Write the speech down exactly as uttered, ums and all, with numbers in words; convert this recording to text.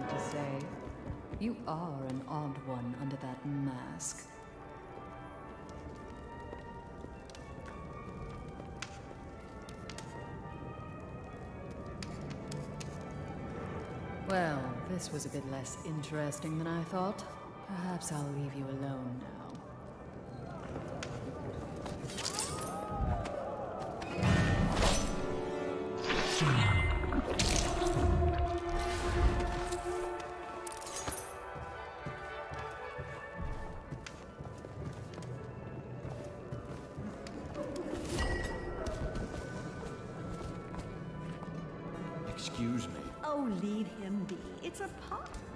have to say. You are an odd one under that mask. Well, this was a bit less interesting than I thought. Perhaps I'll leave you alone now. Excuse me. Oh, leave him be. It's a part